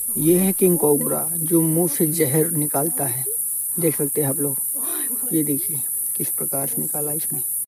ये है king cobra जो मुंह से जहर निकालता है। देख सकते हैं आप लोग, ये देखिए किस प्रकार से निकाला इसने।